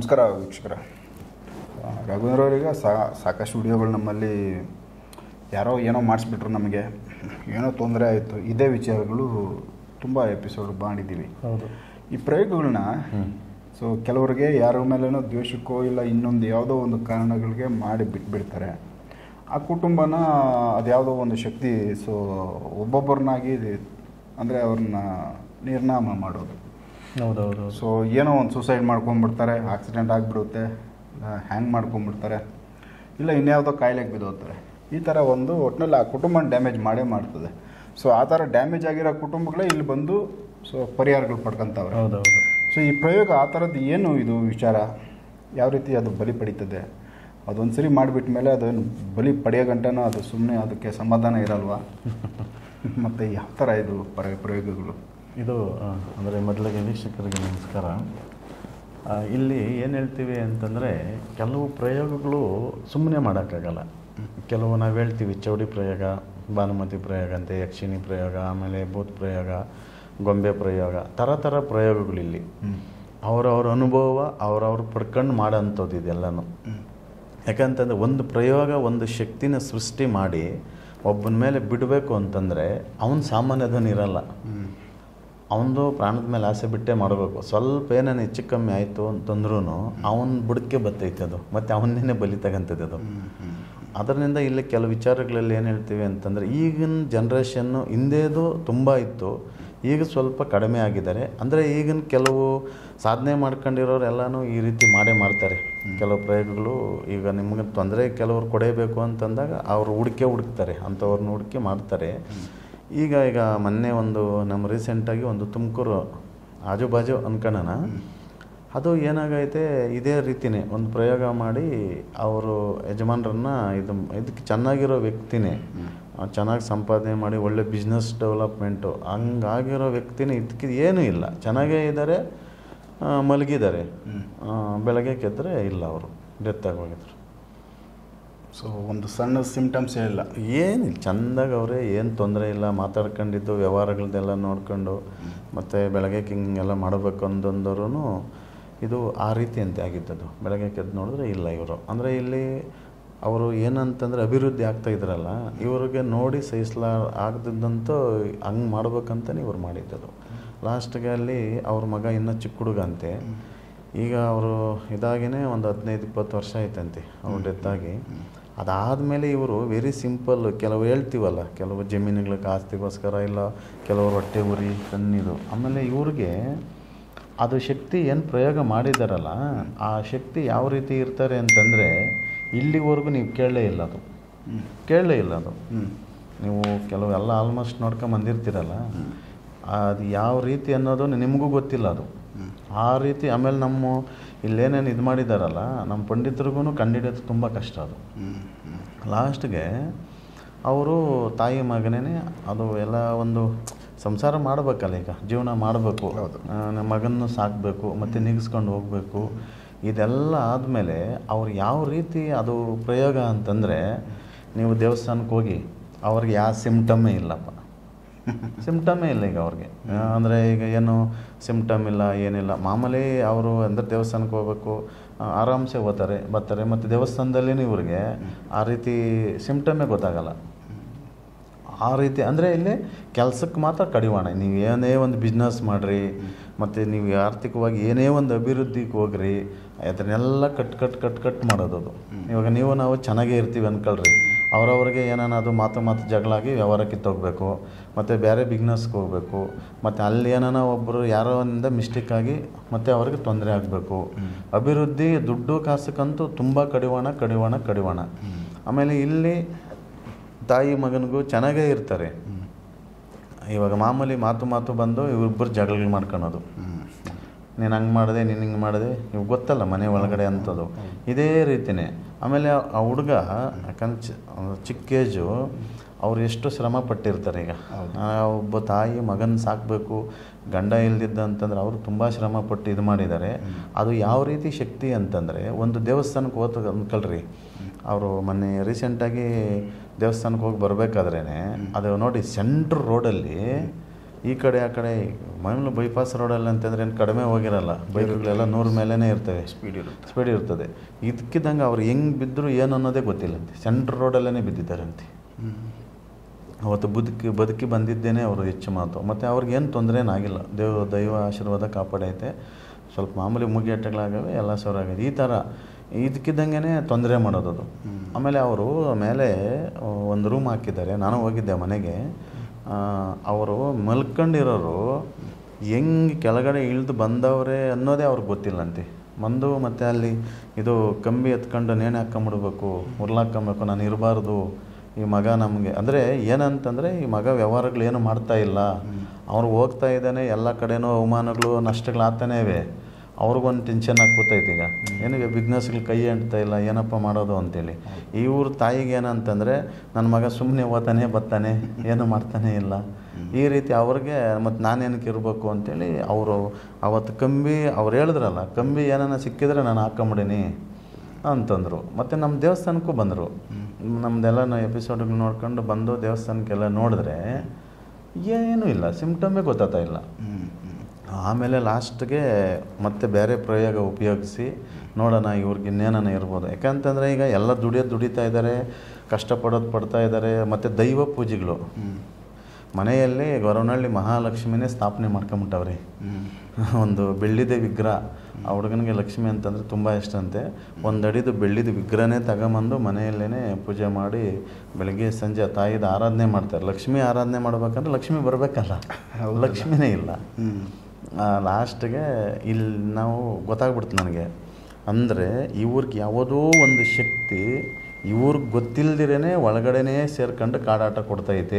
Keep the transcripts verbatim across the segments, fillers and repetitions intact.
ನಮಸ್ಕಾರ ವೀಕ್ಷಕರೇ. ರಘುವೀರ್ ಅವರಿಗೆ ಸಾ ಸಾಕಷ್ಟು ವಿಡಿಯೋಗಳು ನಮ್ಮಲ್ಲಿ ಯಾರೋ ಏನೋ ಮಾಡಿಸ್ಬಿಟ್ರು, ನಮಗೆ ಏನೋ ತೊಂದರೆ ಆಯಿತು, ಇದೇ ವಿಚಾರಗಳು ತುಂಬ ಎಪಿಸೋಡ್ ಮಾಡಿದ್ದೀವಿ. ಹೌದು. ಈ ಪ್ರಯೋಗಗಳನ್ನ ಸೊ ಕೆಲವರಿಗೆ ಯಾರ ಮೇಲೇನೋ ದ್ವೇಷಕ್ಕೋ ಇಲ್ಲ ಇನ್ನೊಂದು ಯಾವುದೋ ಒಂದು ಕಾರಣಗಳಿಗೆ ಮಾಡಿ ಬಿಟ್ಬಿಡ್ತಾರೆ. ಆ ಕುಟುಂಬನ ಅದ್ಯಾವುದೋ ಒಂದು ಶಕ್ತಿ ಸೊ ಒಬ್ಬೊಬ್ಬರನ್ನಾಗಿ ಅಂದರೆ ಅವ್ರನ್ನ ನಿರ್ನಾಮ ಮಾಡೋದು. ಹೌದೌದು. ಸೊ ಏನೋ ಒಂದು ಸೂಸೈಡ್ ಮಾಡ್ಕೊಂಡ್ಬಿಡ್ತಾರೆ, ಆಕ್ಸಿಡೆಂಟ್ ಆಗಿಬಿಡುತ್ತೆ, ಹ್ಯಾಂಗ್ ಮಾಡ್ಕೊಂಡ್ಬಿಡ್ತಾರೆ, ಇಲ್ಲ ಇನ್ಯಾವುದೋ ಕಾಯಿಲೆಗೆ ಬಿದ್ದೋಗ್ತಾರೆ. ಈ ಥರ ಒಂದು ಒಟ್ಟಿನಲ್ಲಿ ಆ ಕುಟುಂಬನ ಡ್ಯಾಮೇಜ್ ಮಾಡೇ ಮಾಡ್ತದೆ. ಸೊ ಆ ಥರ ಡ್ಯಾಮೇಜ್ ಆಗಿರೋ ಕುಟುಂಬಗಳೇ ಇಲ್ಲಿ ಬಂದು ಸೊ ಪರಿಹಾರಗಳು ಪಡ್ಕೊತಾವ್ರೆ. ಹೌದೌದು. ಸೊ ಈ ಪ್ರಯೋಗ ಆ ಥರದ್ದು ಏನು ಇದು ವಿಚಾರ, ಯಾವ ರೀತಿ ಅದು ಬಲಿ ಪಡೀತದೆ, ಅದೊಂದು ಸರಿ ಮಾಡಿಬಿಟ್ಟ ಮೇಲೆ ಅದನ್ನು ಬಲಿ ಪಡೆಯೋ ಗಂಟನೂ ಅದು ಸುಮ್ಮನೆ ಅದಕ್ಕೆ ಸಮಾಧಾನ ಇರಲ್ವಾ? ಮತ್ತು ಯಾವ ಥರ ಇದು ಪರ ಪ್ರಯೋಗಗಳು ಇದು ಅಂದರೆ ಮೊದಲಿಗೆ ವೀಕ್ಷಕರಿಗೆ ನಮಸ್ಕಾರ. ಇಲ್ಲಿ ಏನು ಹೇಳ್ತೀವಿ ಅಂತಂದರೆ, ಕೆಲವು ಪ್ರಯೋಗಗಳು ಸುಮ್ಮನೆ ಮಾಡೋಕ್ಕಾಗಲ್ಲ. ಕೆಲವು ನಾವು ಹೇಳ್ತೀವಿ ಚೌಡಿ ಪ್ರಯೋಗ, ಭಾನುಮತಿ ಪ್ರಯೋಗ ಅಂತ, ಯಕ್ಷಿಣಿ ಪ್ರಯೋಗ, ಆಮೇಲೆ ಭೂತ್ ಪ್ರಯೋಗ, ಗೊಂಬೆ ಪ್ರಯೋಗ, ಥರ ಥರ ಪ್ರಯೋಗಗಳಿಲ್ಲಿ ಅವರವ್ರ ಅನುಭವ ಅವ್ರವ್ರು ಪಡ್ಕೊಂಡು ಮಾಡೋಂಥದ್ದು ಇದೆಲ್ಲನೂ. ಯಾಕಂತಂದರೆ ಒಂದು ಪ್ರಯೋಗ ಒಂದು ಶಕ್ತಿನ ಸೃಷ್ಟಿ ಮಾಡಿ ಒಬ್ಬನ ಮೇಲೆ ಬಿಡಬೇಕು ಅಂತಂದರೆ ಅವನ ಸಾಮಾನ್ಯದನ್ನು ಇರಲ್ಲ. ಅವನದು ಪ್ರಾಣದ ಮೇಲೆ ಆಸೆ ಬಿಟ್ಟೇ ಮಾಡಬೇಕು. ಸ್ವಲ್ಪ ಏನೇನು ಹೆಚ್ಚು ಕಮ್ಮಿ ಆಯಿತು ಅಂತಂದ್ರೂ ಅವನ ಬುಡಕ್ಕೆ ಬರ್ತೈತೆ ಅದು, ಮತ್ತು ಅವನ್ನೇ ಬಲಿ ತಗೊಂತದೆ ಅದು. ಅದರಿಂದ ಇಲ್ಲಿ ಕೆಲವು ವಿಚಾರಗಳಲ್ಲಿ ಏನು ಹೇಳ್ತೀವಿ ಅಂತಂದರೆ, ಈಗಿನ ಜನ್ರೇಷನ್ನು ಹಿಂದೇದು ತುಂಬ ಇತ್ತು, ಈಗ ಸ್ವಲ್ಪ ಕಡಿಮೆ ಆಗಿದ್ದಾರೆ. ಅಂದರೆ ಈಗಿನ ಕೆಲವು ಸಾಧನೆ ಮಾಡ್ಕೊಂಡಿರೋರು ಎಲ್ಲನೂ ಈ ರೀತಿ ಮಾಡೇ ಮಾಡ್ತಾರೆ. ಕೆಲವು ಪ್ರಯೋಗಗಳು ಈಗ ನಿಮಗೆ ತೊಂದರೆ ಕೆಲವ್ರು ಕೊಡೇಬೇಕು ಅಂತಂದಾಗ ಅವರು ಹುಡುಕೆ ಹುಡುಕ್ತಾರೆ, ಅಂಥವ್ರನ್ನ ಹುಡುಕಿ ಮಾಡ್ತಾರೆ. ಈಗ ಈಗ ಮೊನ್ನೆ ಒಂದು ನಮ್ಮ ರೀಸೆಂಟಾಗಿ ಒಂದು ತುಮಕೂರು ಆಜು ಬಾಜು ಅನ್ಕೊಳ್ಳೋಣ, ಅದು ಏನಾಗೈತೆ ಇದೇ ರೀತಿಯೇ ಒಂದು ಪ್ರಯೋಗ ಮಾಡಿ ಅವರು ಯಜಮಾನ್ರನ್ನ ಇದು ಇದಕ್ಕೆ ಚೆನ್ನಾಗಿರೋ ವ್ಯಕ್ತಿನೇ, ಚೆನ್ನಾಗಿ ಸಂಪಾದನೆ ಮಾಡಿ ಒಳ್ಳೆ ಬಿಸ್ನೆಸ್ ಡೆವಲಪ್ಮೆಂಟು ಹಂಗಾಗಿರೋ ವ್ಯಕ್ತಿನೇ ಇದಕ್ಕೆ ಏನೂ ಇಲ್ಲ, ಚೆನ್ನಾಗೇ ಇದ್ದಾರೆ, ಮಲಗಿದ್ದಾರೆ, ಬೆಳಗ್ಗೆ ಕೆದ್ದರೆ ಇಲ್ಲ, ಅವರು ಡೆತ್ ಆಗೋಗಿದ್ರು. ಸೊ ಒಂದು ಸಣ್ಣ ಸಿಮ್ಟಮ್ಸೇ ಇಲ್ಲ, ಏನಿಲ್ಲ, ಚೆಂದಾಗಿ ಅವರೇ, ಏನು ತೊಂದರೆ ಇಲ್ಲ, ಮಾತಾಡ್ಕೊಂಡಿದ್ದು ವ್ಯವಹಾರಗಳದ್ದೆಲ್ಲ ನೋಡ್ಕೊಂಡು ಮತ್ತು ಬೆಳಗ್ಗೆ ಹಿಂಗೆಲ್ಲ ಮಾಡಬೇಕು ಅಂದಂದರೂ ಇದು ಆ ರೀತಿ ಅಂತೆ ಆಗಿದ್ದದು. ಬೆಳಗ್ಗೆ ಕೆದ್ದು ನೋಡಿದ್ರೆ ಇಲ್ಲ ಇವರು. ಅಂದರೆ ಇಲ್ಲಿ ಅವರು ಏನಂತಂದರೆ ಅಭಿವೃದ್ಧಿ ಆಗ್ತಾಯಿದ್ರಲ್ಲ, ಇವ್ರಿಗೆ ನೋಡಿ ಸಹಿಸ್ಲಾ ಆಗದಿದ್ದಂತೂ ಹಂಗೆ ಮಾಡ್ಬೇಕಂತಲೇ ಇವ್ರು ಮಾಡಿದ್ದದು. ಲಾಸ್ಟ್ಗೆ ಅಲ್ಲಿ ಅವ್ರ ಮಗ ಇನ್ನೂ ಚಿಕ್ಕ ಹುಡುಗ ಅಂತೆ. ಈಗ ಅವರು ಇದಾಗಿಯೇ ಒಂದು ಹದಿನೈದು ಇಪ್ಪತ್ತು ವರ್ಷ ಆಯ್ತಂತೆ ಅವ್ರು ಡೆತ್ತಾಗಿ. ಅದಾದಮೇಲೆ ಇವರು ವೆರಿ ಸಿಂಪಲ್, ಕೆಲವು ಹೇಳ್ತೀವಲ್ಲ, ಕೆಲವು ಜಮೀನುಗಳಿಗೆ ಆಸ್ತಿಗೋಸ್ಕರ, ಇಲ್ಲ ಕೆಲವರು ಹೊಟ್ಟೆ ಉರಿ ಕಣ್ಣಿದು. ಆಮೇಲೆ ಇವ್ರಿಗೆ ಅದು ಶಕ್ತಿ ಏನು ಪ್ರಯೋಗ ಮಾಡಿದಾರಲ್ಲ, ಆ ಶಕ್ತಿ ಯಾವ ರೀತಿ ಇರ್ತಾರೆ ಅಂತಂದರೆ, ಇಲ್ಲಿವರೆಗೂ ನೀವು ಕೇಳಲೇ ಇಲ್ಲ, ಅದು ಕೇಳಲೇ ಇಲ್ಲ ಅದು. ನೀವು ಕೆಲವು ಎಲ್ಲ ಆಲ್ಮೋಸ್ಟ್ ನೋಡ್ಕೊಂಡು ಬಂದಿರ್ತೀರಲ್ಲ, ಅದು ಯಾವ ರೀತಿ ಅನ್ನೋದು ನಿಮಗೂ ಗೊತ್ತಿಲ್ಲ ಅದು ಆ ರೀತಿ. ಆಮೇಲೆ ನಮ್ಮ ಇಲ್ಲೇನೇನು ಇದು ಮಾಡಿದಾರಲ್ಲ, ನಮ್ಮ ಪಂಡಿತರಿಗೂ ಕಂಡಿಡಿಯೋದು ತುಂಬ ಕಷ್ಟ ಅದು. ಲಾಸ್ಟ್ಗೆ ಅವರು ತಾಯಿ ಮಗನೇ ಅದು ಎಲ್ಲ ಒಂದು ಸಂಸಾರ ಮಾಡಬೇಕಲ್ಲ, ಈಗ ಜೀವನ ಮಾಡಬೇಕು, ನಮ್ಮ ಮಗನ್ನು ಸಾಕಬೇಕು, ಮತ್ತು ನಿಗಿಸ್ಕೊಂಡು ಹೋಗಬೇಕು. ಇದೆಲ್ಲ ಆದಮೇಲೆ ಅವ್ರು ಯಾವ ರೀತಿ ಅದು ಪ್ರಯೋಗ ಅಂತಂದರೆ, ನೀವು ದೇವಸ್ಥಾನಕ್ಕೆ ಹೋಗಿ ಅವ್ರಿಗೆ ಯಾವ ಸಿಮ್ಟಮ್ಮೇ ಇಲ್ಲಪ್ಪ, ಸಿಮ್ಟಮೇ ಇಲ್ಲ ಈಗ ಅವ್ರಿಗೆ. ಅಂದರೆ ಈಗ ಏನು ಸಿಮ್ಟಮ್ ಇಲ್ಲ, ಏನಿಲ್ಲ, ಮಾಮೂಲಿ ಅವರು ಅಂದರೆ ದೇವಸ್ಥಾನಕ್ಕೆ ಹೋಗ್ಬೇಕು, ಆರಾಮ್ಸೆ ಹೋಗ್ತಾರೆ ಬರ್ತಾರೆ. ಮತ್ತು ದೇವಸ್ಥಾನದಲ್ಲೇ ಇವ್ರಿಗೆ ಆ ರೀತಿ ಸಿಮ್ಟಮೇ ಗೊತ್ತಾಗಲ್ಲ. ಆ ರೀತಿ ಅಂದರೆ ಇಲ್ಲಿ ಕೆಲಸಕ್ಕೆ ಮಾತ್ರ ಕಡಿವಾಣ. ನೀವು ಏನೇ ಒಂದು ಬಿಸ್ನೆಸ್ ಮಾಡಿರಿ, ಮತ್ತು ನೀವು ಆರ್ಥಿಕವಾಗಿ ಏನೇ ಒಂದು ಅಭಿವೃದ್ಧಿಗೆ ಹೋಗ್ರಿ, ಅದನ್ನೆಲ್ಲ ಕಟ್ ಕಟ್ ಕಟ್ ಕಟ್ ಮಾಡೋದು ಅದು. ಇವಾಗ ನೀವು ನಾವು ಚೆನ್ನಾಗೇ ಇರ್ತೀವಿ ಅಂದ್ಕೊಳ್ರಿ, ಅವರವ್ರಿಗೆ ಏನಾನ ಅದು ಮಾತು ಮಾತು ಜಗಳಾಗಿ ವ್ಯವಹಾರಕ್ಕೆ ಹೋಗಬೇಕು, ಮತ್ತು ಬೇರೆ ಬಿಸ್ನೆಸ್ಗೆ ಹೋಗಬೇಕು, ಮತ್ತು ಅಲ್ಲಿ ಏನಾನ ಒಬ್ಬರು ಯಾರೋ ಒಂದು ಮಿಸ್ಟೇಕಾಗಿ ಮತ್ತು ಅವ್ರಿಗೆ ತೊಂದರೆ ಆಗಬೇಕು. ಅಭಿವೃದ್ಧಿ ದುಡ್ಡು ಕಾಸಕ್ಕಂತೂ ತುಂಬ ಕಡಿವಾಣ ಕಡಿವಾಣ ಕಡಿವಾಣ. ಆಮೇಲೆ ಇಲ್ಲಿ ತಾಯಿ ಮಗನಿಗೂ ಚೆನ್ನಾಗೇ ಇರ್ತಾರೆ. ಇವಾಗ ಮಾಮೂಲಿ ಮಾತು ಮಾತು ಬಂದು ಇವರಿಬ್ಬರು ಜಗಳಗಳು ಮಾಡ್ಕೊಳೋದು, ನೀನು ಹಂಗೆ ಮಾಡಿದೆ, ನೀನು ಹಿಂಗೆ ಮಾಡಿದೆ, ಇವಾಗ ಗೊತ್ತಲ್ಲ ಮನೆ ಒಳಗಡೆ ಅಂಥದ್ದು ಇದೇ ರೀತಿಯೇ. ಆಮೇಲೆ ಆ ಹುಡುಗ ಯಾಕಂದ್ರೆ ಚಿಕ್ಕ ಏಜು, ಅವ್ರು ಎಷ್ಟು ಶ್ರಮ ಪಟ್ಟಿರ್ತಾರೆ. ಈಗ ಒಬ್ಬ ತಾಯಿ ಮಗನ ಸಾಕಬೇಕು, ಗಂಡ ಇಲ್ದಿದ್ದ ಅಂತಂದ್ರೆ ಅವರು ತುಂಬ ಶ್ರಮಪಟ್ಟು ಇದು ಮಾಡಿದ್ದಾರೆ. ಅದು ಯಾವ ರೀತಿ ಶಕ್ತಿ ಅಂತಂದರೆ, ಒಂದು ದೇವಸ್ಥಾನಕ್ಕೆ ಹೋದ ಅಂದ್ಕೊಳ್ರಿ, ಅವರು ಮೊನ್ನೆ ರೀಸೆಂಟಾಗಿ ದೇವಸ್ಥಾನಕ್ಕೆ ಹೋಗಿ ಬರಬೇಕಾದ್ರೇ ಅದು ನೋಡಿ ಸೆಂಟ್ರ್ ರೋಡಲ್ಲಿ ಈ ಕಡೆ ಆ ಕಡೆ ಮಾಮೂಲು ಬೈಪಾಸ್ ರೋಡಲ್ಲಿ ಅಂತಂದರೆ ಏನು ಕಡಿಮೆ ಹೋಗಿರಲ್ಲ, ಬೈಕ್ಗಳೆಲ್ಲ ನೂರ ಮೇಲೇ ಇರ್ತವೆ, ಸ್ಪೀಡ್ ಇರುತ್ತೆ ಸ್ಪೀಡ್ ಇರ್ತದೆ. ಇದಕ್ಕಿದ್ದಂಗೆ ಅವ್ರು ಹೆಂಗೆ ಬಿದ್ದರು ಏನು ಅನ್ನೋದೇ ಗೊತ್ತಿಲ್ಲಂತೆ, ಸೆಂಟ್ರ್ ರೋಡಲ್ಲೇ ಬಿದ್ದಿದ್ದಾರಂತೆ. ಅವತ್ತು ಬದುಕಿ ಬದುಕಿ ಬಂದಿದ್ದೇನೆ ಅವರು ಹೆಚ್ಚು ಮಾತು. ಮತ್ತು ಅವ್ರಿಗೇನು ತೊಂದರೆ ಏನಾಗಿಲ್ಲ, ದೇವ ದೈವ ಆಶೀರ್ವಾದ ಕಾಪಾಡೈತೆ. ಸ್ವಲ್ಪ ಮಾಮೂಲಿ ಮುಗಿಯಟ್ಟಗಳಾಗವೆ, ಎಲ್ಲ ಸವರಾಗಿದೆ. ಈ ಥರ ಇದಕ್ಕಿದ್ದಂಗೆ ತೊಂದರೆ ಮಾಡೋದದು. ಆಮೇಲೆ ಅವರು ಮೇಲೆ ಒಂದು ರೂಮ್ ಹಾಕಿದ್ದಾರೆ, ನಾನು ಹೋಗಿದ್ದೆ ಮನೆಗೆ. ಅವರು ಮಲ್ಕೊಂಡಿರೋರು ಹೆಂಗೆ ಕೆಳಗಡೆ ಇಳಿದು ಬಂದವರೇ ಅನ್ನೋದೇ ಅವ್ರಿಗೆ ಗೊತ್ತಿಲ್ಲಂತೆ. ಬಂದು ಮತ್ತು ಅಲ್ಲಿ ಇದು ಕಂಬಿ ಎತ್ಕೊಂಡು ನೇಣು ಹಾಕ್ಕೊಂಬಿಡ್ಬೇಕು, ಉರ್ಲಾಕ್ಕೊಬೇಕು, ನಾನು ಇರಬಾರ್ದು, ಈ ಮಗ ನಮಗೆ ಅಂದರೆ ಏನಂತಂದರೆ ಈ ಮಗ ವ್ಯವಹಾರಗಳೇನು ಮಾಡ್ತಾಯಿಲ್ಲ, ಅವ್ರು ಹೋಗ್ತಾ ಇದ್ದಾನೆ, ಎಲ್ಲ ಕಡೆನೂ ಅವಮಾನಗಳು ನಷ್ಟಗಳಾಗ್ತಾನೇ ಇವೆ. ಅವ್ರಿಗೊಂದು ಟೆನ್ಷನ್ ಆಗ್ಬಿಟ್ಟೈತೆ. ಈಗ ಏನಿಗೆ ಬಿಸ್ನೆಸ್ಗಳು ಕೈ ಅಂಟ್ತಾ ಇಲ್ಲ, ಏನಪ್ಪ ಮಾಡೋದು ಅಂತೇಳಿ. ಇವ್ರ ತಾಯಿಗೆ ಏನಂತಂದರೆ ನನ್ನ ಮಗ ಸುಮ್ಮನೆ ಓದ್ತಾನೆ ಬರ್ತಾನೆ, ಏನು ಮಾಡ್ತಾನೆ ಇಲ್ಲ, ಈ ರೀತಿ ಅವ್ರಿಗೆ ಮತ್ತು ನಾನೇನಕ್ಕೆ ಇರಬೇಕು ಅಂತೇಳಿ ಅವರು ಅವತ್ತು ಕಂಬಿ ಅವ್ರು ಹೇಳಿದ್ರಲ್ಲ, ಕಂಬಿ ಏನಾನ ಸಿಕ್ಕಿದ್ರೆ ನಾನು ಹಾಕ್ಕೊಂಬಿಡೀನಿ ಅಂತಂದರು. ಮತ್ತು ನಮ್ಮ ದೇವಸ್ಥಾನಕ್ಕೂ ಬಂದರು. ನಮ್ಮದೆಲ್ಲ ಎಪಿಸೋಡ್ಗಳು ನೋಡ್ಕೊಂಡು ಬಂದು ದೇವಸ್ಥಾನಕ್ಕೆಲ್ಲ ನೋಡಿದ್ರೆ ಏನೂ ಇಲ್ಲ, ಸಿಮ್ಟಮೇ ಗೊತ್ತಾಗ್ತಾ ಇಲ್ಲ. ಆಮೇಲೆ ಲಾಸ್ಟ್ಗೆ ಮತ್ತೆ ಬೇರೆ ಪ್ರಯೋಗ ಉಪಯೋಗಿಸಿ ನೋಡೋಣ ಇವ್ರಿಗೆ ಇನ್ನೇನ ಇರ್ಬೋದು. ಯಾಕಂತಂದರೆ ಈಗ ಎಲ್ಲ ದುಡಿಯೋದು ದುಡಿತಾ ಇದ್ದಾರೆ, ಕಷ್ಟಪಡೋದು ಪಡ್ತಾ ಇದ್ದಾರೆ. ಮತ್ತು ದೈವ ಪೂಜೆಗಳು ಮನೆಯಲ್ಲಿ ಗೊರವನಹಳ್ಳಿ ಮಹಾಲಕ್ಷ್ಮಿನೇ ಸ್ಥಾಪನೆ ಮಾಡ್ಕೊಂಬಿಟ್ಟವ್ರಿ. ಒಂದು ಬೆಳ್ಳಿದ ವಿಗ್ರಹ, ಆ ಹುಡುಗನಿಗೆ ಲಕ್ಷ್ಮಿ ಅಂತಂದರೆ ತುಂಬ ಇಷ್ಟ ಅಂತೆ. ಒಂದು ಅಡಿದು ಬೆಳ್ಳಿದ ವಿಗ್ರಹನೇ ತಗೊಂಬಂದು ಮನೆಯಲ್ಲೇ ಪೂಜೆ ಮಾಡಿ ಬೆಳಗ್ಗೆ ಸಂಜೆ ತಾಯಿದ ಆರಾಧನೆ ಮಾಡ್ತಾರೆ. ಲಕ್ಷ್ಮಿ ಆರಾಧನೆ ಮಾಡ್ಬೇಕಂದ್ರೆ ಲಕ್ಷ್ಮಿ ಬರಬೇಕಲ್ಲ, ಲಕ್ಷ್ಮಿನೇ ಇಲ್ಲ. ಲಾಸ್ಟ್ಗೆ ಇಲ್ಲಿ ನಾವು ಗೊತ್ತಾಗ್ಬಿಡ್ತು ನನಗೆ, ಅಂದರೆ ಇವ್ರಿಗೆ ಯಾವುದೋ ಒಂದು ಶಕ್ತಿ ಇವ್ರಿಗೆ ಗೊತ್ತಿಲ್ಲದಿರೇ ಒಳಗಡೆನೇ ಸೇರ್ಕೊಂಡು ಕಾಡಾಟ ಕೊಡ್ತೈತೆ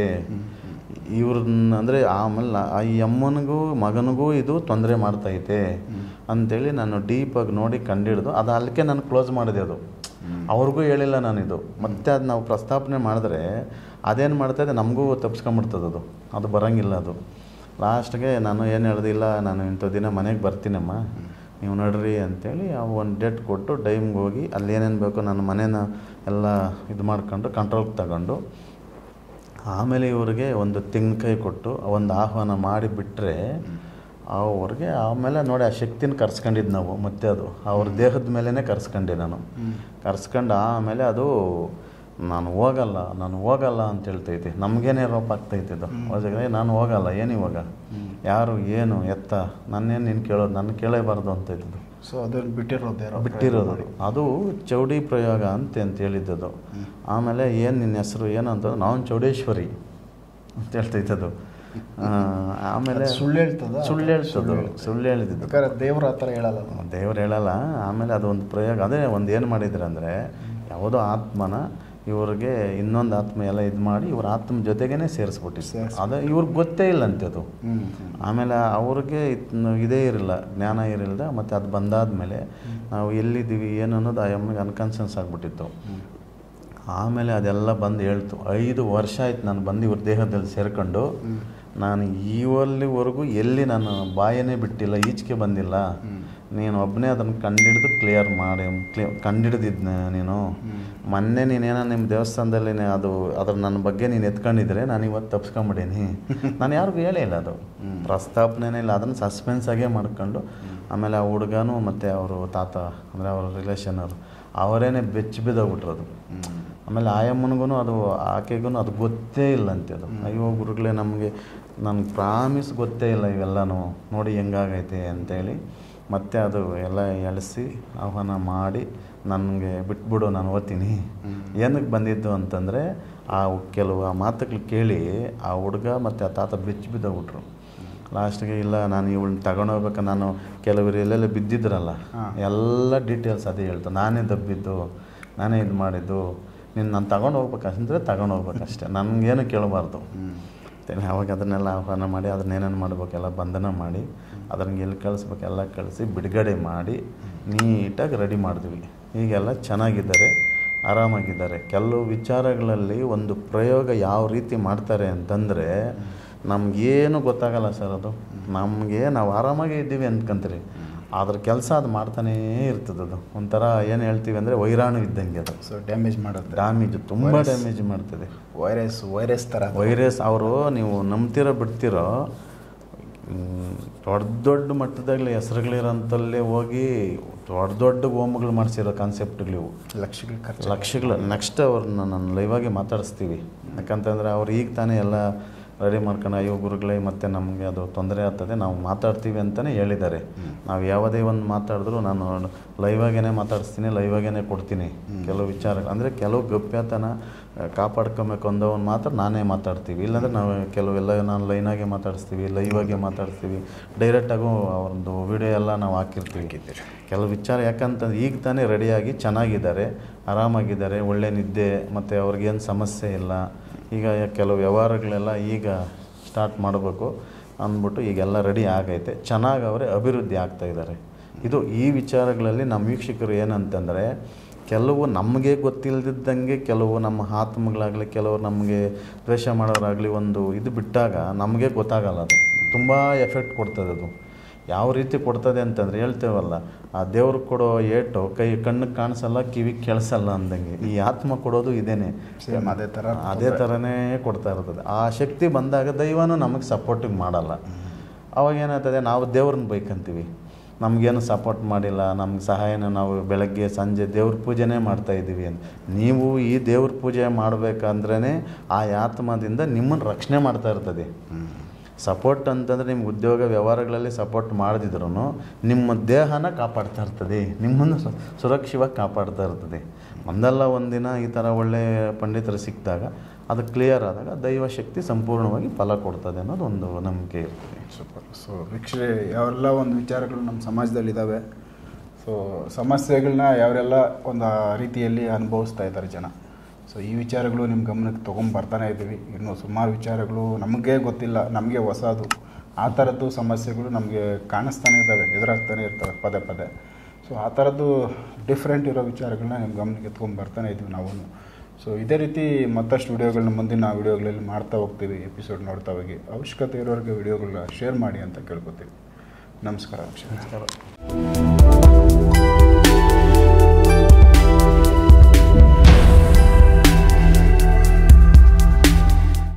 ಇವ್ರನ್ನ. ಅಂದರೆ ಆಮೇಲೆ ಈ ಅಮ್ಮನಿಗೂ ಮಗನಿಗೂ ಇದು ತೊಂದರೆ ಮಾಡ್ತೈತೆ ಅಂಥೇಳಿ ನಾನು ಡೀಪಾಗಿ ನೋಡಿ ಕಂಡಿಡ್ದು ಅದು ಅಲ್ಲಿಗೆ ನಾನು ಕ್ಲೋಸ್ ಮಾಡಿದೆ. ಅದು ಅವ್ರಿಗೂ ಹೇಳಿಲ್ಲ ನಾನಿದು. ಮತ್ತೆ ಅದು ನಾವು ಪ್ರಸ್ತಾಪನೆ ಮಾಡಿದ್ರೆ ಅದೇನು ಮಾಡ್ತಾಯಿದೆ, ನಮಗೂ ತಪ್ಪಿಸ್ಕೊಂಬಿಡ್ತದೆ, ಅದು ಅದು ಬರೋಂಗಿಲ್ಲ. ಅದು ಲಾಸ್ಟ್ಗೆ ನಾನು ಏನು ಹೇಳ್ದಿಲ್ಲ, ನಾನು ಇಂಥ ದಿನ ಮನೆಗೆ ಬರ್ತೀನಮ್ಮ, ನೀವು ನಡ್ರಿ ಅಂತೇಳಿ ಅವು ಒಂದು ಡೇಟ್ ಕೊಟ್ಟು ಟೈಮ್ಗೆ ಹೋಗಿ ಅಲ್ಲಿ ಏನೇನು ಬೇಕೋ ನನ್ನ ಮನೇನ ಎಲ್ಲ ಇದು ಮಾಡ್ಕೊಂಡು ಕಂಟ್ರೋಲ್ಗೆ ತಗೊಂಡು ಆಮೇಲೆ ಇವ್ರಿಗೆ ಒಂದು ತೆಂಗಿನಕಾಯಿ ಕೊಟ್ಟು ಒಂದು ಆಹ್ವಾನ ಮಾಡಿ ಬಿಟ್ಟರೆ ಅವ್ರಿಗೆ ಆಮೇಲೆ ನೋಡಿ ಆ ಶಕ್ತಿನ ಕರ್ಸ್ಕೊಂಡಿದ್ದು ನಾವು. ಮತ್ತೆ ಅದು ಅವ್ರ ದೇಹದ ಮೇಲೇ ಕರ್ಸ್ಕೊಂಡೆ ನಾನು. ಕರ್ಸ್ಕೊಂಡು ಆಮೇಲೆ ಅದು ನಾನು ಹೋಗಲ್ಲ ನಾನು ಹೋಗಲ್ಲ ಅಂತ ಹೇಳ್ತೈತಿ. ನಮಗೇನೆ ರೋಪ್ ಆಗ್ತೈತೆ ಅದು. ಹೋದಾಗ ನಾನು ಹೋಗಲ್ಲ, ಏನು ಇವಾಗ ಯಾರು ಏನು ಎತ್ತ ನನ್ನೇನು ನೀನು ಕೇಳೋದು, ನನ್ನ ಕೇಳೇಬಾರ್ದು ಅಂತೈತಿದ್ದು. ಸೊ ಅದನ್ನು ಬಿಟ್ಟಿರೋದು ಬಿಟ್ಟಿರೋದು ಅದು ಚೌಡಿ ಪ್ರಯೋಗ ಅಂತ ಅಂತ ಹೇಳಿದ್ದದು. ಆಮೇಲೆ ಏನು ನಿನ್ನ ಹೆಸರು ಏನು ಅಂತಂದ್ರೆ ನಾವು ಚೌಡೇಶ್ವರಿ ಅಂತ ಹೇಳ್ತೈತದು. ಆಮೇಲೆ ಸುಳ್ಳು ಹೇಳ್ತದ ಸುಳ್ಳು ಹೇಳ್ತದ ಸುಳ್ಳು ಹೇಳಿದ್ದು ದೇವ್ರ ಆ ಥರ ಹೇಳಲ್ಲ, ದೇವ್ರು ಹೇಳಲ್ಲ. ಆಮೇಲೆ ಅದು ಒಂದು ಪ್ರಯೋಗ. ಅದೇ ಒಂದು ಏನು ಮಾಡಿದ್ರು ಅಂದರೆ ಯಾವುದೋ ಆತ್ಮನ ಇವ್ರಿಗೆ ಇನ್ನೊಂದು ಆತ್ಮ ಎಲ್ಲ ಇದು ಮಾಡಿ ಇವ್ರ ಆತ್ಮ ಜೊತೆಗೇ ಸೇರಿಸ್ಬಿಟ್ಟಿತ್ತು. ಅದು ಇವ್ರಿಗೆ ಗೊತ್ತೇ ಇಲ್ಲ ಅಂತೆ. ಆಮೇಲೆ ಅವ್ರಿಗೆ ಇದೇ ಇರಲಿಲ್ಲ, ಜ್ಞಾನ ಇರಲಿಲ್ಲ. ಮತ್ತು ಅದು ಬಂದಾದಮೇಲೆ ನಾವು ಎಲ್ಲಿದ್ದೀವಿ ಏನು ಅನ್ನೋದು ಆ ಅಮ್ಮಗೆ ಅನ್ಕಾನ್ಷಿಯಸ್ ಆಗಿಬಿಟ್ಟಿತ್ತು. ಆಮೇಲೆ ಅದೆಲ್ಲ ಬಂದು ಹೇಳ್ತು. ಐದು ವರ್ಷ ಆಯ್ತು ನಾನು ಬಂದು ಇವ್ರ ದೇಹದಲ್ಲಿ ಸೇರ್ಕೊಂಡು. ನಾನು ಈವಲ್ಲಿವರೆಗೂ ಎಲ್ಲಿ ನಾನು ಬಾಯನೇ ಬಿಟ್ಟಿಲ್ಲ, ಈಚೆಗೆ ಬಂದಿಲ್ಲ. ನೀನು ಒಬ್ಬನೇ ಅದನ್ನು ಕಂಡಿಡಿದು ಕ್ಲಿಯರ್ ಮಾಡಿ ಕ್ಲಿ ಕಂಡಿಡ್ದಿದ್ನ ನೀನು. ಮೊನ್ನೆ ನೀನೇನೋ ನಿಮ್ಮ ದೇವಸ್ಥಾನದಲ್ಲಿ ಅದು ಅದ್ರ ನನ್ನ ಬಗ್ಗೆ ನೀನು ಎತ್ಕೊಂಡಿದ್ರೆ ನಾನು ಇವತ್ತು ತಪ್ಸ್ಕೊಂಬಿಡೀನಿ. ನಾನು ಯಾರಿಗೂ ಹೇಳೇ ಇಲ್ಲ, ಅದು ಪ್ರಸ್ತಾಪನೆ ಇಲ್ಲ. ಅದನ್ನು ಸಸ್ಪೆನ್ಸ್ ಆಗೇ ಮಾಡ್ಕೊಂಡು ಆಮೇಲೆ ಆ ಹುಡುಗನೂ ಮತ್ತು ಅವರು ತಾತ ಅಂದರೆ ಅವ್ರ ರಿಲೇಷನ್ ಅವರು ಅವರೇನೆ ಬೆಚ್ಚಿ ಬಿದ್ದೋಗ್ಬಿಟ್ರದು. ಆಮೇಲೆ ಆಯಮ್ಮನಿಗೂ ಅದು ಆಕೆಗೂ ಅದು ಗೊತ್ತೇ ಇಲ್ಲ ಅಂತೆ. ಅದು ಅಯ್ಯೋ ಗುರುಗಳೇ ನಮಗೆ ನನಗೆ ಪ್ರಾಮಿಸ್ ಗೊತ್ತೇ ಇಲ್ಲ ಇವೆಲ್ಲನೂ ನೋಡಿ ಹೆಂಗಾಗೈತೆ ಅಂತೇಳಿ ಮತ್ತೆ ಅದು ಎಲ್ಲ ಎಳಿಸಿ ಆಹ್ವಾನ ಮಾಡಿ ನನಗೆ ಬಿಟ್ಬಿಡು ನಾನು ಓದ್ತೀನಿ. ಏನಕ್ಕೆ ಬಂದಿದ್ದು ಅಂತಂದರೆ ಆ ಕೆಲವು ಆ ಮಾತುಗಳು ಕೇಳಿ ಆ ಹುಡುಗ ಮತ್ತು ಆ ತಾತ ಬೆಚ್ಚಿ ಬಿದ್ದೋಗ್ಬಿಟ್ರು. ಲಾಸ್ಟಿಗೆ ಇಲ್ಲ ನಾನು ಇವಳನ್ನ ತಗೊಂಡೋಗ್ಬೇಕು, ನಾನು ಕೆಲವರು ಎಲ್ಲೆಲ್ಲ ಬಿದ್ದಿದ್ರಲ್ಲ ಎಲ್ಲ ಡೀಟೇಲ್ಸ್ ಅದೇ ಹೇಳ್ತು. ನಾನೇ ದಬ್ಬಿದ್ದು, ನಾನೇ ಇದು ಮಾಡಿದ್ದು, ನೀನು ನಾನು ತಗೊಂಡು ಹೋಗ್ಬೇಕಂದ್ರೆ ತಗೊಂಡು ಹೋಗ್ಬೇಕಷ್ಟೆ, ನನಗೇನು ಕೇಳಬಾರ್ದು. ಅವಾಗ ಅದನ್ನೆಲ್ಲ ಆಹ್ವಾನ ಮಾಡಿ ಅದನ್ನೇನೇನು ಮಾಡಬೇಕೆಲ್ಲ ಬಂಧನ ಮಾಡಿ ಅದನ್ನು ಎಲ್ಲಿ ಕಳಿಸ್ಬೇಕು ಎಲ್ಲ ಕಳಿಸಿ ಬಿಡುಗಡೆ ಮಾಡಿ ನೀಟಾಗಿ ರೆಡಿ ಮಾಡಿದ್ವಿ. ಈಗೆಲ್ಲ ಚೆನ್ನಾಗಿದ್ದಾರೆ, ಆರಾಮಾಗಿದ್ದಾರೆ. ಕೆಲವು ವಿಚಾರಗಳಲ್ಲಿ ಒಂದು ಪ್ರಯೋಗ ಯಾವ ರೀತಿ ಮಾಡ್ತಾರೆ ಅಂತಂದರೆ ನಮಗೇನು ಗೊತ್ತಾಗಲ್ಲ ಸರ್. ಅದು ನಮಗೆ ನಾವು ಆರಾಮಾಗೇ ಇದ್ದೀವಿ ಅಂದ್ಕೊಂತೀರಿ, ಅದ್ರ ಕೆಲಸ ಅದು ಮಾಡ್ತಾನೇ ಇರ್ತದೆ. ಅದು ಒಂಥರ ಏನು ಹೇಳ್ತೀವಿ ಅಂದರೆ ವೈರಾಣು ಇದ್ದಂಗೆ ಅದು. ಸೊ ಡ್ಯಾಮೇಜ್ ಮಾಡೋದು, ಡ್ಯಾಮೇಜ್ ತುಂಬ ಡ್ಯಾಮೇಜ್ ಮಾಡ್ತದೆ. ವೈರಸ್ ವೈರಸ್ ಥರ ವೈರಸ್ ಅವರು ನೀವು ನಂಬ್ತಿರೋ ಬಿಡ್ತಿರೋ ದೊಡ್ಡ ದೊಡ್ಡ ಮಟ್ಟದಾಗಲಿ ಹೆಸರುಗಳಿರೋಂಥಲ್ಲೇ ಹೋಗಿ ದೊಡ್ಡ ದೊಡ್ಡ ಹೋಮಗಳು ಮಾಡಿಸಿರೋ ಕಾನ್ಸೆಪ್ಟ್ಗಳಿವು, ಲಕ್ಷಗಳು ಖರ್ಚು ಲಕ್ಷಗಳು. ನೆಕ್ಸ್ಟ್ ಅವ್ರನ್ನ ನಾನು ಲೈವಾಗೆ ಮಾತಾಡಿಸ್ತೀವಿ. ಯಾಕಂತಂದರೆ ಅವ್ರು ಈಗ ತಾನೇ ಎಲ್ಲ ರೆಡಿ ಮಾಡ್ಕೊಂಡು ಅಯ್ಯೋ ಗುರುಗಳೇ ಮತ್ತೆ ನಮಗೆ ಅದು ತೊಂದರೆ ಆಗ್ತದೆ, ನಾವು ಮಾತಾಡ್ತೀವಿ ಅಂತಲೇ ಹೇಳಿದ್ದಾರೆ. ನಾವು ಯಾವುದೇ ಒಂದು ಮಾತಾಡಿದ್ರು ನಾನು ಲೈವಾಗೇ ಮಾತಾಡಿಸ್ತೀನಿ, ಲೈವಾಗೇ ಕೊಡ್ತೀನಿ. ಕೆಲವು ವಿಚಾರ ಅಂದರೆ ಕೆಲವು ಗಪ್ಯತನ ಕಾಪಾಡ್ಕೊಬೇಕು ಅಂದವನು ಮಾತ್ರ ನಾನೇ ಮಾತಾಡ್ತೀವಿ, ಇಲ್ಲಾಂದರೆ ನಾವು ಕೆಲವೆಲ್ಲ ನಾನು ಲೈನಾಗೆ ಮಾತಾಡಿಸ್ತೀವಿ, ಲೈವಾಗೆ ಮಾತಾಡಿಸ್ತೀವಿ, ಡೈರೆಕ್ಟಾಗೂ ಅವ್ರದ್ದು ವಿಡಿಯೋ ಎಲ್ಲ ನಾವು ಹಾಕಿರ್ತೀವಿ. ಕೆಲವು ವಿಚಾರ ಯಾಕಂತಂದ್ರೆ ಈಗ ತಾನೇ ರೆಡಿಯಾಗಿ ಚೆನ್ನಾಗಿದ್ದಾರೆ, ಆರಾಮಾಗಿದ್ದಾರೆ, ಒಳ್ಳೆ ನಿದ್ದೆ, ಮತ್ತು ಅವ್ರಿಗೇನು ಸಮಸ್ಯೆ ಇಲ್ಲ. ಈಗ ಕೆಲವು ವ್ಯವಹಾರಗಳೆಲ್ಲ ಈಗ ಸ್ಟಾರ್ಟ್ ಮಾಡಬೇಕು ಅಂದ್ಬಿಟ್ಟು ಈಗೆಲ್ಲ ರೆಡಿ ಆಗೈತೆ, ಚೆನ್ನಾಗಿ ಅವರೇ ಅಭಿವೃದ್ಧಿ ಆಗ್ತಾಯಿದ್ದಾರೆ. ಇದು ಈ ವಿಚಾರಗಳಲ್ಲಿ ನಮ್ಮ ವೀಕ್ಷಕರು ಏನಂತಂದರೆ, ಕೆಲವು ನಮಗೆ ಗೊತ್ತಿಲ್ಲದಿದ್ದಂಗೆ ಕೆಲವು ನಮ್ಮ ಆತ್ಮಗಳಾಗಲಿ ಕೆಲವರು ನಮಗೆ ದ್ವೇಷ ಮಾಡೋರಾಗಲಿ ಒಂದು ಇದು ಬಿಟ್ಟಾಗ ನಮಗೆ ಗೊತ್ತಾಗಲ್ಲ. ಅದು ತುಂಬ ಎಫೆಕ್ಟ್ ಕೊಡ್ತದೆ. ಅದು ಯಾವ ರೀತಿ ಕೊಡ್ತದೆ ಅಂತಂದರೆ ಹೇಳ್ತೇವಲ್ಲ, ಆ ದೇವ್ರು ಕೊಡೋ ಏಟು ಕೈ ಕಣ್ಣಿಗೆ ಕಾಣಿಸಲ್ಲ, ಕಿವಿಗೆ ಕೇಳಿಸಲ್ಲ ಅಂದಂಗೆ ಈ ಆತ್ಮ ಕೊಡೋದು ಇದೇನೆ, ಸೇಮ್ ಅದೇ ಥರ ಅದೇ ಥರನೇ ಕೊಡ್ತಾ ಇರ್ತದೆ. ಆ ಶಕ್ತಿ ಬಂದಾಗ ದೈವನೂ ನಮಗೆ ಸಪೋರ್ಟಿಗೆ ಮಾಡಲ್ಲ. ಅವಾಗ ಏನಾಗ್ತದೆ, ನಾವು ದೇವ್ರನ್ನ ಬೈಕಂತೀವಿ, ನಮಗೇನು ಸಪೋರ್ಟ್ ಮಾಡಿಲ್ಲ, ನಮ್ಗೆ ಸಹಾಯನ ನಾವು ಬೆಳಗ್ಗೆ ಸಂಜೆ ದೇವ್ರ ಪೂಜೆನೇ ಮಾಡ್ತಾಯಿದ್ದೀವಿ ಅಂತ. ನೀವು ಈ ದೇವ್ರ ಪೂಜೆ ಮಾಡಬೇಕಂದ್ರೇ ಆ ಆತ್ಮದಿಂದ ನಿಮ್ಮನ್ನು ರಕ್ಷಣೆ ಮಾಡ್ತಾ ಇರ್ತದೆ. ಸಪೋರ್ಟ್ ಅಂತಂದರೆ ನಿಮ್ಗೆ ಉದ್ಯೋಗ ವ್ಯವಹಾರಗಳಲ್ಲಿ ಸಪೋರ್ಟ್ ಮಾಡದಿದ್ರೂ ನಿಮ್ಮ ದೇಹನ ಕಾಪಾಡ್ತಾ ಇರ್ತದೆ, ನಿಮ್ಮನ್ನು ಸುರಕ್ಷಿತವಾಗಿ ಕಾಪಾಡ್ತಾ ಇರ್ತದೆ. ಒಂದಲ್ಲ ಒಂದಿನ ಈ ಥರ ಒಳ್ಳೆಯ ಪಂಡಿತರು ಸಿಕ್ಕಿದಾಗ ಅದು ಕ್ಲಿಯರ್ ಆದಾಗ ದೈವಶಕ್ತಿ ಸಂಪೂರ್ಣವಾಗಿ ಫಲ ಕೊಡ್ತದೆ ಅನ್ನೋದು ಒಂದು ನಂಬಿಕೆ ಇರ್ತದೆ. ಸೂಪರ್. ಸೊ ವೀಕ್ಷಣೆ ಯಾವೆಲ್ಲ ಒಂದು ವಿಚಾರಗಳು ನಮ್ಮ ಸಮಾಜದಲ್ಲಿದ್ದಾವೆ, ಸೊ ಸಮಸ್ಯೆಗಳನ್ನ ಯಾವರೆಲ್ಲ ಒಂದು ರೀತಿಯಲ್ಲಿ ಅನುಭವಿಸ್ತಾ ಇದ್ದಾರೆ ಜನ. ಸೊ ಈ ವಿಚಾರಗಳು ನಿಮ್ಮ ಗಮನಕ್ಕೆ ತೊಗೊಂಬರ್ತಾನೆ ಇದ್ದೀವಿ. ಇನ್ನೂ ಸುಮಾರು ವಿಚಾರಗಳು ನಮಗೆ ಗೊತ್ತಿಲ್ಲ, ನಮಗೆ ಹೊಸದು, ಆ ಥರದ್ದು ಸಮಸ್ಯೆಗಳು ನಮಗೆ ಕಾಣಿಸ್ತಾನೆ ಇದ್ದಾವೆ, ಎದುರಾಗ್ತಾನೆ ಇರ್ತವೆ ಪದೇ ಪದೇ. ಸೊ ಆ ಥರದ್ದು ಡಿಫ್ರೆಂಟ್ ಇರೋ ವಿಚಾರಗಳನ್ನ ನಿಮ್ಮ ಗಮನಕ್ಕೆ ಎತ್ಕೊಂಡ್ಬರ್ತಾನೆ ಇದ್ದೀವಿ ನಾವು. ಸೊ ಇದೇ ರೀತಿ ಮತ್ತಷ್ಟು ವಿಡಿಯೋಗಳನ್ನ ಮುಂದಿನ ವಿಡಿಯೋಗಳಲ್ಲಿ ಮಾಡ್ತಾ ಹೋಗ್ತೀವಿ. ಎಪಿಸೋಡ್ ನೋಡ್ತಾ ಹೋಗಿ ಅವಶ್ಯಕತೆ ಇರೋರಿಗೆ ವಿಡಿಯೋಗಳನ್ನ ಶೇರ್ ಮಾಡಿ ಅಂತ ಕೇಳ್ಕೊತೀವಿ. ನಮಸ್ಕಾರ. ನಮಸ್ಕಾರ.